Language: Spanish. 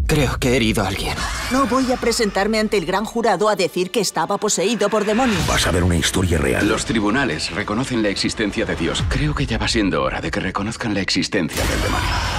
Creo que he herido a alguien. No voy a presentarme ante el gran jurado a decir que estaba poseído por demonios. Vas a ver una historia real. Los tribunales reconocen la existencia de Dios. Creo que ya va siendo hora de que reconozcan la existencia del demonio.